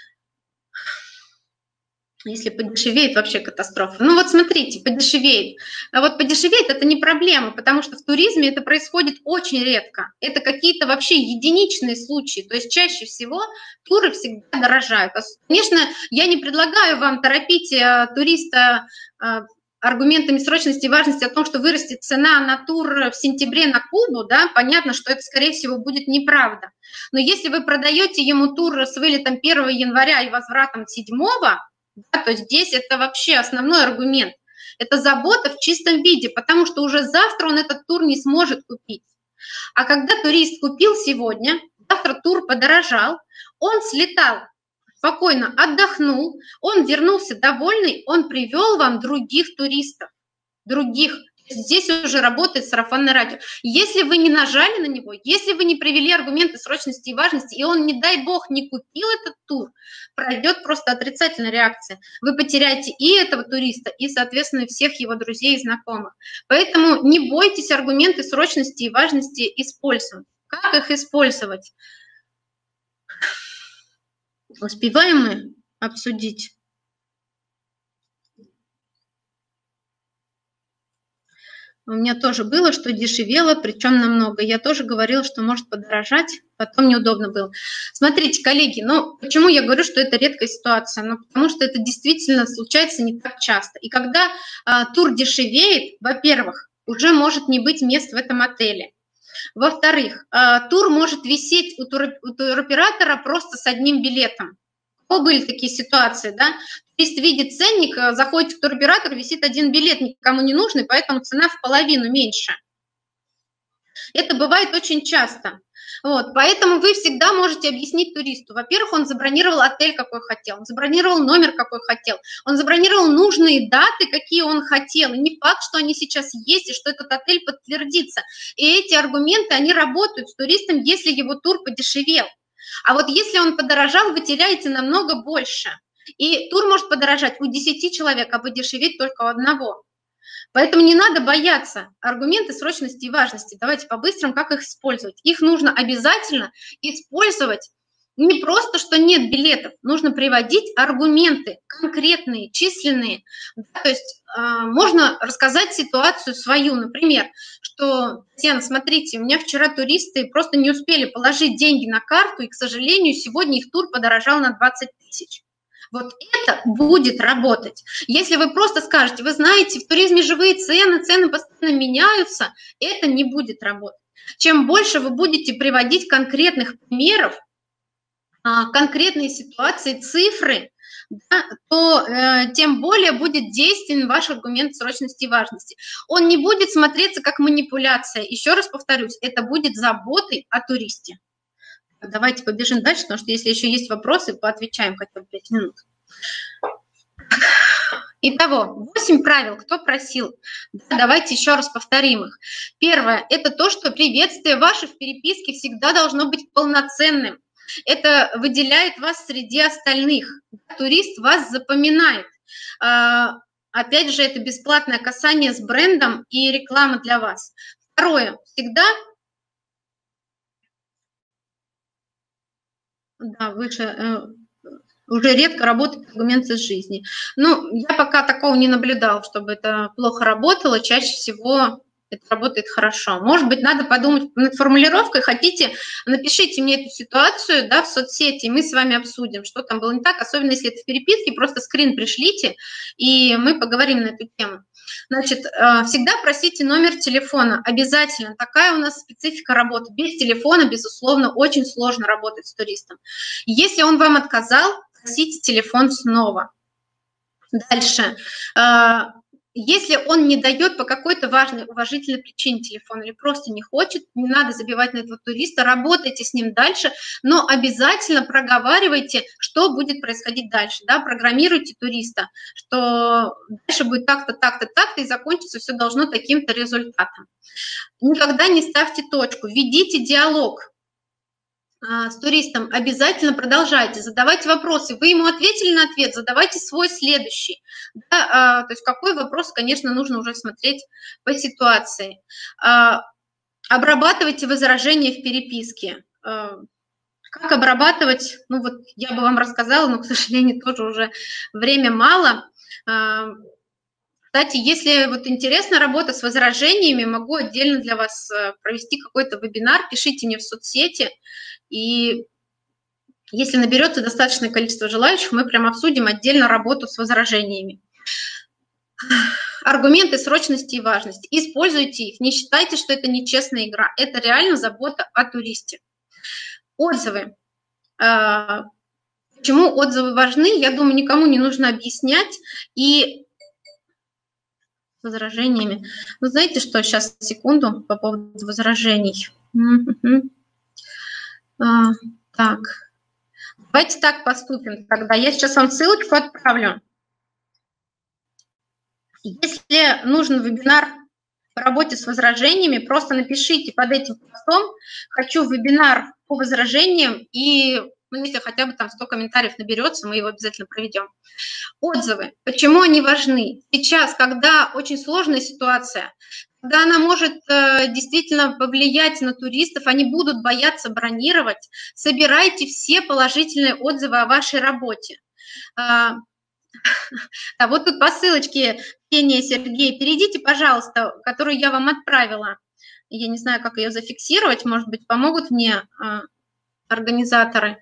Если подешевеет, вообще катастрофа. Ну вот смотрите, подешевеет. А вот подешевеет – это не проблема, потому что в туризме это происходит очень редко. Это какие-то вообще единичные случаи. То есть чаще всего туры всегда дорожают. Конечно, я не предлагаю вам торопить туриста аргументами срочности и важности о том, что вырастет цена на тур в сентябре на Кубу, да, понятно, что это, скорее всего, будет неправда. Но если вы продаете ему тур с вылетом первого января и возвратом седьмого, да, то здесь это вообще основной аргумент. Это забота в чистом виде, потому что уже завтра он этот тур не сможет купить. А когда турист купил сегодня, завтра тур подорожал, он слетал, спокойно отдохнул, он вернулся довольный, он привел вам других туристов, других. Здесь уже работает сарафанное радио. Если вы не нажали на него, если вы не привели аргументы срочности и важности, и он, не дай бог, не купил этот тур, пройдет просто отрицательная реакция. Вы потеряете и этого туриста, и, соответственно, всех его друзей и знакомых. Поэтому не бойтесь аргументы срочности и важности использовать. Как их использовать? Успеваем мы обсудить? У меня тоже было, что дешевело, причем намного. Я тоже говорила, что может подорожать, потом неудобно было. Смотрите, коллеги, ну почему я говорю, что это редкая ситуация? Ну потому что это действительно случается не так часто. И когда а, тур дешевеет, во-первых, уже может не быть мест в этом отеле. Во-вторых, а, тур может висеть у, тур, у туроператора просто с одним билетом. Были такие ситуации, да? Турист видит ценник, заходит в туроператор, висит один билет, никому не нужный, поэтому цена в половину меньше. Это бывает очень часто. Вот, поэтому вы всегда можете объяснить туристу. Во-первых, он забронировал отель, какой хотел, он забронировал номер, какой хотел, он забронировал нужные даты, какие он хотел. И не факт, что они сейчас есть, и что этот отель подтвердится. И эти аргументы, они работают с туристом, если его тур подешевел. А вот если он подорожал, вы теряете намного больше. И тур может подорожать у десяти человек, а подешеветь только у одного. Поэтому не надо бояться аргументы срочности и важности. Давайте по-быстрому, как их использовать. Их нужно обязательно использовать не просто, что нет билетов, нужно приводить аргументы конкретные, численные. Да, то есть э, можно рассказать ситуацию свою, например, что, Татьяна, смотрите, у меня вчера туристы просто не успели положить деньги на карту, и, к сожалению, сегодня их тур подорожал на двадцать тысяч. Вот это будет работать. Если вы просто скажете, вы знаете, в туризме живые цены, цены постоянно меняются, это не будет работать. Чем больше вы будете приводить конкретных примеров, конкретные ситуации, цифры, да, то э, тем более будет действенен ваш аргумент срочности и важности. Он не будет смотреться как манипуляция. Еще раз повторюсь, это будет заботой о туристе. Давайте побежим дальше, потому что если еще есть вопросы, поотвечаем хотя бы пять минут. Итого, восемь правил, кто просил. Да, давайте еще раз повторим их. Первое – это то, что приветствие ваше в переписке всегда должно быть полноценным. Это выделяет вас среди остальных. Турист вас запоминает. Опять же, это бесплатное касание с брендом и реклама для вас. Второе, всегда... Да, выше, э, уже редко работают аргументы из жизни. Ну, я пока такого не наблюдала, чтобы это плохо работало. Чаще всего это работает хорошо. Может быть, надо подумать над формулировкой. Хотите, напишите мне эту ситуацию, да, в соцсети, и мы с вами обсудим, что там было не так, особенно если это в переписке, просто скрин пришлите, и мы поговорим на эту тему. Значит, всегда просите номер телефона, обязательно. Такая у нас специфика работы. Без телефона, безусловно, очень сложно работать с туристом. Если он вам отказал, просите телефон снова. Дальше. Если он не дает по какой-то важной, уважительной причине телефон или просто не хочет, не надо забивать на этого туриста, работайте с ним дальше, но обязательно проговаривайте, что будет происходить дальше, да, программируйте туриста, что дальше будет так-то, так-то, так-то, и закончится все должно таким-то результатом. Никогда не ставьте точку, ведите диалог с туристом, обязательно продолжайте, задавайте вопросы. Вы ему ответили на ответ, задавайте свой следующий. Да, а, то есть какой вопрос, конечно, нужно уже смотреть по ситуации. А, обрабатывайте возражения в переписке. А, как обрабатывать? Ну вот я бы вам рассказала, но, к сожалению, тоже уже время мало. А, кстати, если вот интересна работа с возражениями, могу отдельно для вас провести какой-то вебинар, пишите мне в соцсети. И если наберется достаточное количество желающих, мы прям обсудим отдельно работу с возражениями. Аргументы срочности и важности. Используйте их. Не считайте, что это нечестная игра. Это реально забота о туристе. Отзывы. Почему отзывы важны? Я думаю, никому не нужно объяснять. И с возражениями. Вы знаете, что сейчас, секунду, по поводу возражений. А, так, давайте так поступим тогда. Я сейчас вам ссылочку отправлю. Если нужен вебинар по работе с возражениями, просто напишите под этим постом «Хочу вебинар по возражениям», и ну, если хотя бы там сто комментариев наберется, мы его обязательно проведем. Отзывы. Почему они важны? Сейчас, когда очень сложная ситуация, когда она может э, действительно повлиять на туристов, они будут бояться бронировать, собирайте все положительные отзывы о вашей работе. А, а вот тут по ссылочке Ксения, Сергей, перейдите, пожалуйста, которую я вам отправила. Я не знаю, как ее зафиксировать, может быть, помогут мне э, организаторы.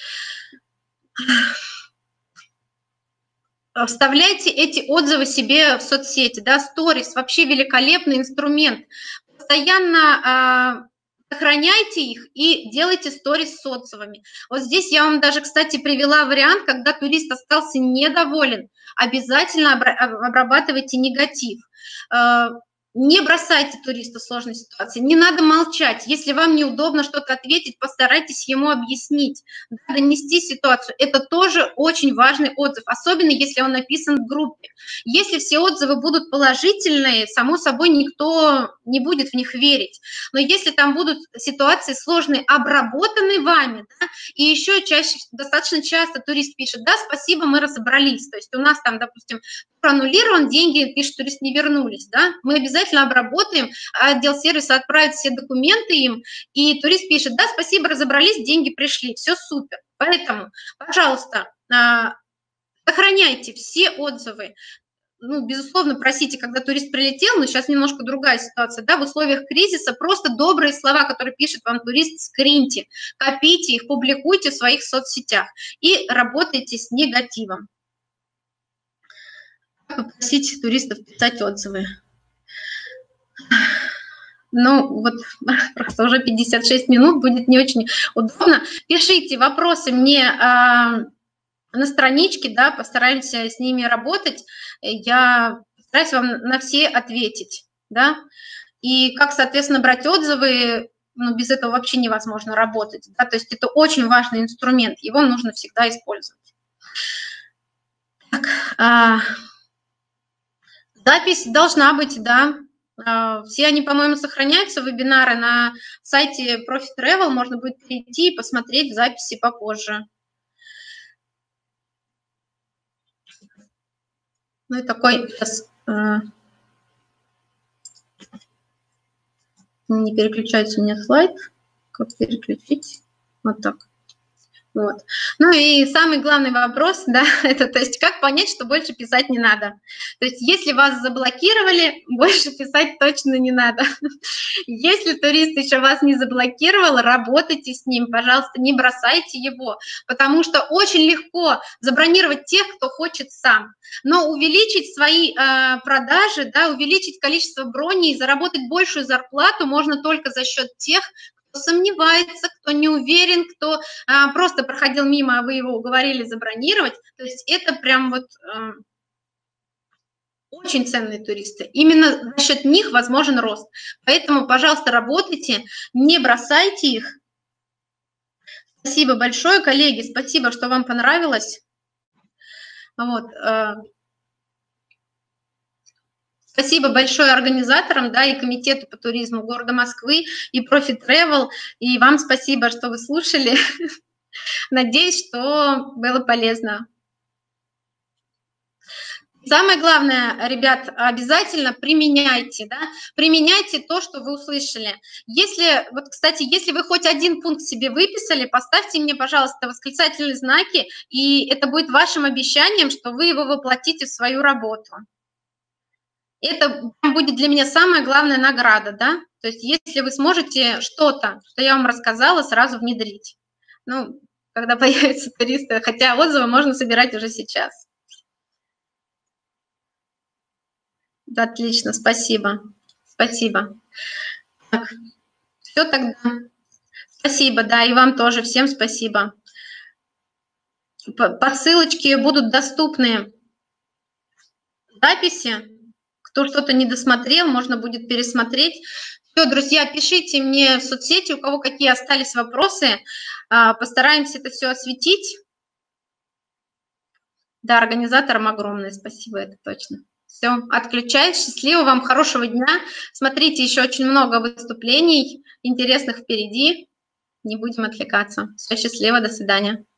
Вставляйте эти отзывы себе в соцсети, да, сторис, вообще великолепный инструмент. Постоянно э, сохраняйте их и делайте сторис с отзывами. Вот здесь я вам даже, кстати, привела вариант, когда турист остался недоволен, обязательно обрабатывайте негатив. Э, Не бросайте туриста в сложной ситуации, не надо молчать. Если вам неудобно что-то ответить, постарайтесь ему объяснить, да, донести ситуацию. Это тоже очень важный отзыв, особенно если он написан в группе. Если все отзывы будут положительные, само собой никто не будет в них верить. Но если там будут ситуации сложные, обработанные вами, да, и еще чаще, достаточно часто турист пишет: да, спасибо, мы разобрались. То есть у нас там, допустим, проаннулирован, деньги, пишет турист, не вернулись, да, мы обязательно обработаем, отдел сервиса отправит все документы им, и турист пишет: да, спасибо, разобрались, деньги пришли, все супер. Поэтому, пожалуйста, сохраняйте все отзывы. Ну, безусловно, просите, когда турист прилетел, но сейчас немножко другая ситуация, да, в условиях кризиса просто добрые слова, которые пишет вам турист, скриньте, копите их, публикуйте в своих соцсетях и работайте с негативом. Попросить туристов писать отзывы. Ну, вот просто уже пятьдесят шесть минут, будет не очень удобно. Пишите вопросы мне э, на страничке, да, постараемся с ними работать. Я постараюсь вам на все ответить, да. И как, соответственно, брать отзывы, ну, без этого вообще невозможно работать, да, то есть это очень важный инструмент, его нужно всегда использовать. Так, э, запись должна быть, да. Все они, по-моему, сохраняются, вебинары на сайте Profit Travel, можно будет перейти и посмотреть записи попозже. Ну и такой сейчас э, не переключается у меня слайд. Как переключить? Вот так. Вот. Ну и самый главный вопрос, да, это, то есть, как понять, что больше писать не надо. То есть, если вас заблокировали, больше писать точно не надо. Если турист еще вас не заблокировал, работайте с ним, пожалуйста, не бросайте его, потому что очень легко забронировать тех, кто хочет сам, но увеличить свои э, продажи, да, увеличить количество броней, заработать большую зарплату можно только за счет тех, кто сомневается, кто не уверен, кто а, просто проходил мимо, а вы его уговорили забронировать. То есть это прям вот а, очень ценные туристы. Именно за счет них возможен рост. Поэтому, пожалуйста, работайте, не бросайте их. Спасибо большое, коллеги, спасибо, что вам понравилось. Вот. А, Спасибо большое организаторам, да, и комитету по туризму города Москвы, и Profit Travel, и вам спасибо, что вы слушали. Надеюсь, что было полезно. Самое главное, ребят, обязательно применяйте, да, применяйте то, что вы услышали. Если, вот, кстати, если вы хоть один пункт себе выписали, поставьте мне, пожалуйста, восклицательные знаки, и это будет вашим обещанием, что вы его воплотите в свою работу. Это будет для меня самая главная награда, да, то есть если вы сможете что-то, что я вам рассказала, сразу внедрить. Ну, когда появятся туристы, хотя отзывы можно собирать уже сейчас. Да, отлично, спасибо, спасибо. Так, все тогда. Спасибо, да, и вам тоже, всем спасибо. По ссылочке будут доступны записи. Кто что-то не досмотрел, можно будет пересмотреть. Все, друзья, пишите мне в соцсети, у кого какие остались вопросы. Постараемся это все осветить. Да, организаторам огромное спасибо, это точно. Все, отключаюсь. Счастливо вам, хорошего дня. Смотрите, еще очень много выступлений интересных впереди. Не будем отвлекаться. Все, счастливо, до свидания.